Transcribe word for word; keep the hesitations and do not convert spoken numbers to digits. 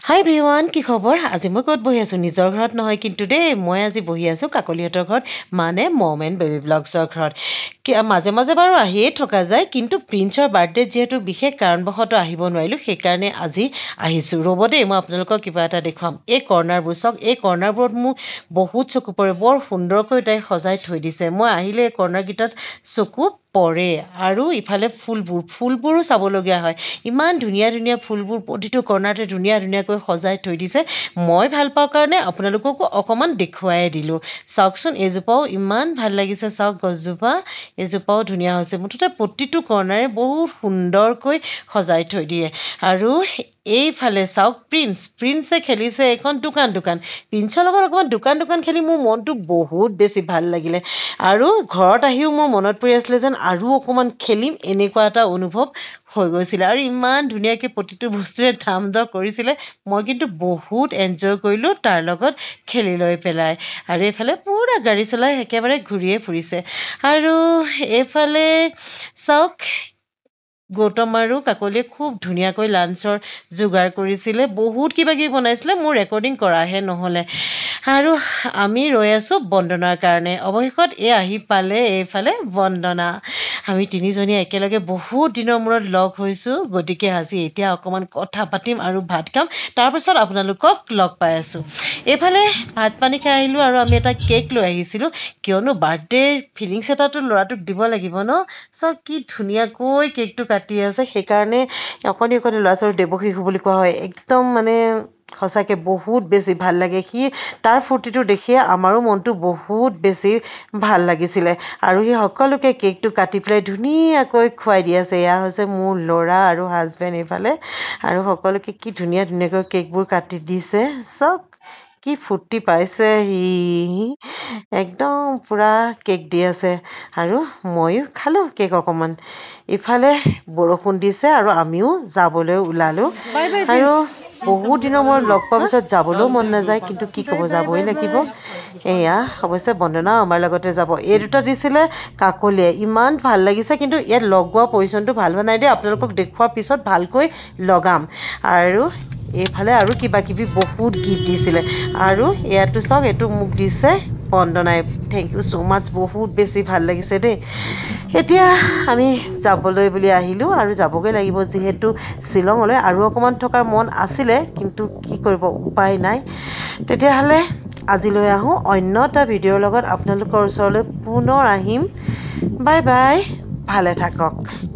হাই everyone কি খবৰ আজি মই ক'ত বহি আছোঁ নিজৰ ঘৰত নহয় কিন্তু দেই মই আজি বহি আছোঁ কাকলিহঁতৰ ঘৰত মানে মম এণ্ড বেবী ব্লগছৰ ঘৰত মাজে মাজে বাৰু আহিয়ে থকা যায় কিন্তু প্ৰিন্সৰ বাৰ্থডে যিহেতু বিশেষ কাৰণবশতঃ আহিব নোৱাৰিলোঁ সেইকাৰণে আজি আহিছোঁ ৰ'ব দেই মই আপোনালোকক কিবা এটা দেখুৱাম এই কৰ্ণাৰবোৰ চাওক এই কৰ্ণাৰবোৰত মোৰ বহুত চকু পৰে বৰ সুন্দৰকৈ তাই সজাই থৈ দিছে মই আহিলে এই কৰ্ণাৰকেইটাত চকু পৰে আৰু ইফালে ফুলবোৰ ফুলবোৰো চাবলগীয়া হয় ইমান ধুনীয়া ধুনীয়া ফুলবোৰ প্ৰতিটো কৰ্ণাৰতে ধুনীয়া ধুনীয়াকৈ সজাই থৈ দিছে মই ভাল পাওঁ কাৰণে আপোনালোককো অকণমান দেখুৱাই দিলোঁ চাওকচোন এইজোপাও ইমান ভাল লাগিছে চাওক গছজোপা এইজোপাও ধুনীয়া হৈছে মুঠতে প্ৰতিটো কৰ্ণাৰে বহুত সুন্দৰকৈ সজাই থৈ দিয়ে আৰু এইফালে চাওক প্ৰিন্স প্ৰিন্সে খেলিছে এখন দোকান দোকান প্ৰিন্সৰ লগত অকণমান দোকান দোকান খেলি মোৰ মনটো বহুত বেছি ভাল লাগিলে আৰু ঘৰত আহিও মোৰ মনত পৰি আছিলে যেন আৰু অকণমান খেলিম এনেকুৱা এটা অনুভৱ হৈ গৈছিলে আৰু ইমান ধুনীয়াকৈ প্ৰতিটো বস্তুৰে দাম দৰ কৰিছিলে মই কিন্তু বহুত এনজয় কৰিলোঁ তাৰ লগত খেলি লৈ পেলাই আৰু এইফালে পুৰা গাড়ী চলাই একেবাৰে ঘূৰিয়ে ফুৰিছে আৰু এইফালে চাওক গৌতম আৰু কাকলিয়ে খুব ধুনীয়াকৈ লাঞ্চৰ যোগাৰ কৰিছিলে বহুত কিবা কিবি বনাইছিলে মোৰ ৰেকৰ্ডিং কৰাহে নহ'লে আৰু আমি ৰৈ আছোঁ বন্দনাৰ কাৰণে অৱশেষত এই আহি পালে এইফালে বন্দনা আমি তিনিজনীয়ে একেলগে বহুত দিনৰ মূৰত লগ হৈছোঁ গতিকে আজি এতিয়া অকণমান কথা পাতিম আৰু ভাত খাম তাৰপিছত আপোনালোকক লগ পাই আছোঁ এইফালে ভাত পানী খাই আহিলোঁ আৰু আমি এটা কেক লৈ আহিছিলোঁ কিয়নো বাৰ্থডে ফিলিংছ এটাতো ল'ৰাটোক দিব লাগিব ন চাওক কি ধুনীয়াকৈ কেকটো কাটি আছে সেইকাৰণে অকণি অকণি ল'ৰা ছোৱালী দেৱশিশু বুলি কোৱা হয় একদম মানে সঁচাকৈ বহুত বেছি ভাল লাগে সি তাৰ ফূৰ্তিটো দেখিয়ে আমাৰো মনটো বহুত বেছি ভাল লাগিছিলে আৰু সি সকলোকে কেকটো কাটি পেলাই ধুনীয়াকৈ খুৱাই দি আছে এয়া হৈছে মোৰ ল'ৰা আৰু হাজবেণ্ড এইফালে আৰু সকলোকে কি ধুনীয়া ধুনীয়াকৈ কেকবোৰ কাটি দিছে চব কি ফূৰ্তি পাইছে সি একদম পূৰা কেক দি আছে আৰু ময়ো খালোঁ কেক অকণমান ইফালে বৰষুণ দিছে আৰু আমিও যাবলৈ ওলালোঁ আৰু বহুত দিনৰ মূৰত লগ পোৱাৰ পিছত যাবলৈও মন নাযায় কিন্তু কি ক'ব যাবই লাগিব এয়া অৱশ্যে বন্দনা আমাৰ লগতে যাব এই দুটা দিছিলে কাকলিয়ে ইমান ভাল লাগিছে কিন্তু ইয়াত লগোৱা পজিশ্যনটো ভাল হোৱা নাই দেই আপোনালোকক দেখুওৱাৰ পিছত ভালকৈ লগাম আৰু এইফালে আৰু কিবা কিবি বহুত গিফ্ট দিছিলে আৰু ইয়াতো চাওক এইটো মোক দিছে বন্দনাই থেংক ইউ ছ' মাছ বহুত বেছি ভাল লাগিছে দেই এতিয়া আমি যাবলৈ বুলি আহিলোঁ আৰু যাবগৈ লাগিব যিহেতু শ্বিলঙলৈ আৰু অকণমান থকাৰ মন আছিলে কিন্তু কি কৰিব উপায় নাই তেতিয়াহ'লে আজিলৈ আহোঁ অন্য এটা ভিডিঅ'ৰ লগত আপোনালোকৰ ওচৰলৈ পুনৰ আহিম বাই বাই ভালে থাকক।